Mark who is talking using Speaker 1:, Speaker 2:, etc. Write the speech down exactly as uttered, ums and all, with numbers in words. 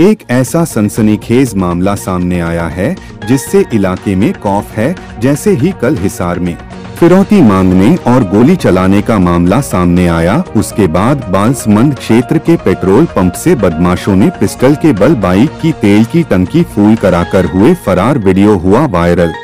Speaker 1: एक ऐसा सनसनीखेज मामला सामने आया है जिससे इलाके में खौफ है। जैसे ही कल हिसार में फिरौती मांगने और गोली चलाने का मामला सामने आया, उसके बाद बांसमंद क्षेत्र के पेट्रोल पंप से बदमाशों ने पिस्टल के बल बाइक की तेल की टंकी फूल कराकर हुए फरार। वीडियो हुआ वायरल।